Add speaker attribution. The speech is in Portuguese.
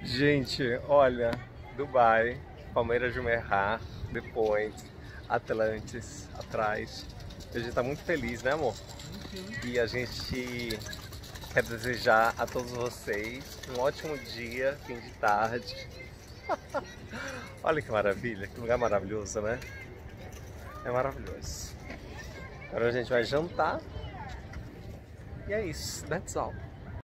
Speaker 1: Gente, olha, Dubai, Palmeiras de Merrar, The Point, Atlantis, atrás. A gente tá muito feliz, né, amor? E a gente quer desejar a todos vocês um ótimo dia, fim de tarde. Olha que maravilha, que lugar maravilhoso, né? É maravilhoso. Agora a gente vai jantar. E é isso, that's all.